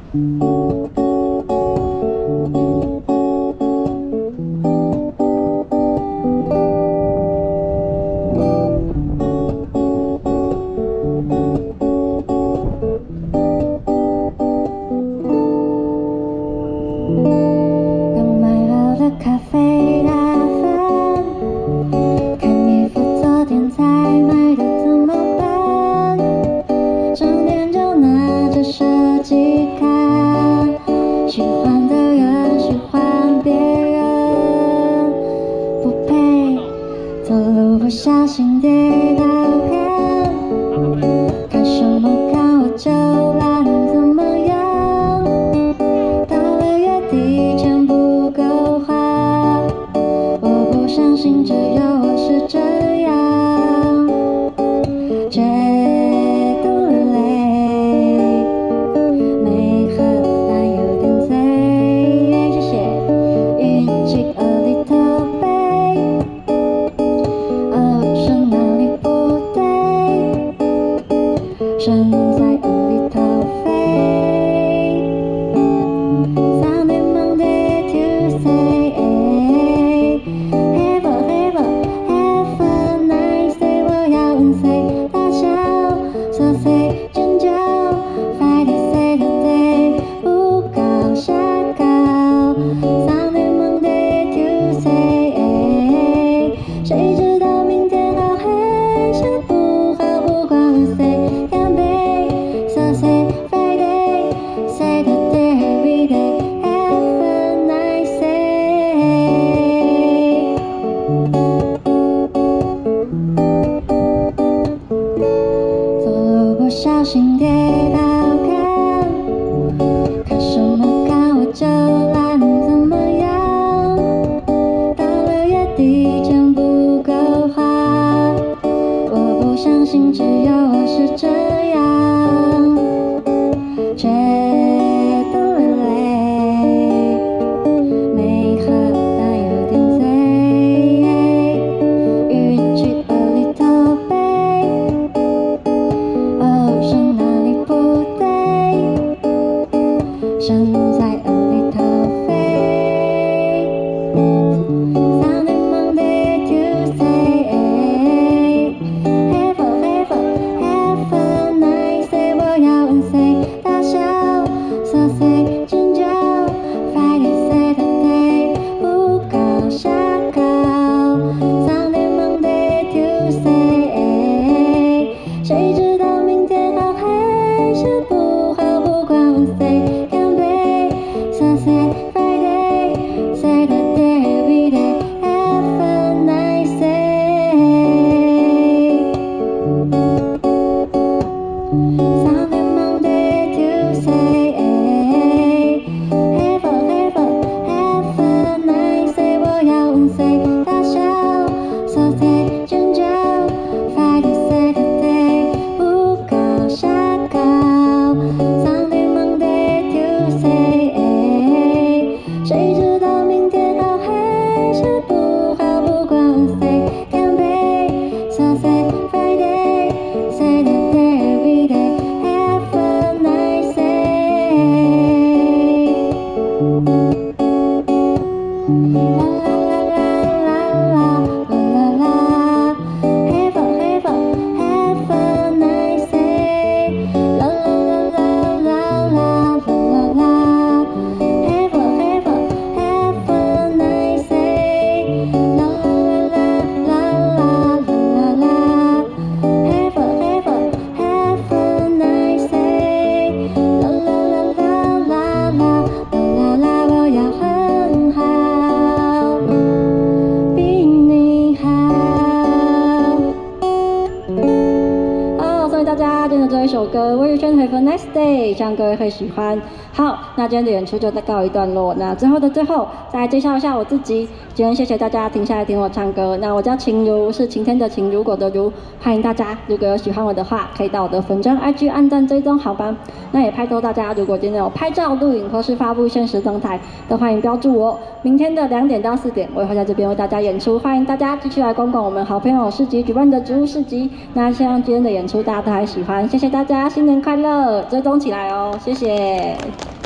小心跌倒看什么看我就懒怎么样？到了月底钱不够花，我不相信只有我是这样，觉得累，没喝但有点醉，谢谢。运气a little bit。 身在里头飞 Sunday Monday Tuesday Have a nice day 我要问谁大笑琐碎尖叫 Friday Saturday 不搞瞎搞 Sunday Monday Tuesday 谁知道明天好还是不好不管问谁小心跌倒看什么看我就懒怎么样？到了月底钱不够花，我不相信只有我是这样，觉得累，没喝但有点醉，语气a little bit。 是哪里不对？身在里头飞。Sunday Monday Tuesday Have a nice day 我要问谁大笑琐碎尖叫 Friday Saturday 不搞瞎搞 Sunday Monday Tuesday 谁知道明天好还是不好不管问谁干杯 Sunday Friday Saturday everyday Have a nice day Sunday Monday Tuesday Have a nice day 我要问谁大笑琐碎尖叫 Friday Saturday 不搞瞎搞 Sunday Monday Tuesday 谁知道明天好还是不好不管问谁干杯 Sunday Friday Saturday everyday Have a nice day 大家今天的这一首歌《魏如萱 Have a Nice Day》，希望各位会喜欢。好，那今天的演出就告一段落。那最后的最后，再来介绍一下我自己。今天谢谢大家停下来听我唱歌。那我叫晴如，是晴天的晴，如果的如。欢迎大家，如果有喜欢我的话，可以到我的粉专 IG 按赞追踪，好吧？那也拜托大家，如果今天有拍照、录影或是发布现实动态，都欢迎标注我。明天的2点到4点，我也会在这边为大家演出，欢迎大家继续来逛逛我们好朋友市集举办的植物市集。那希望今天的演出大家都还喜欢，谢谢大家，新年快乐！追踪起来哦，谢谢。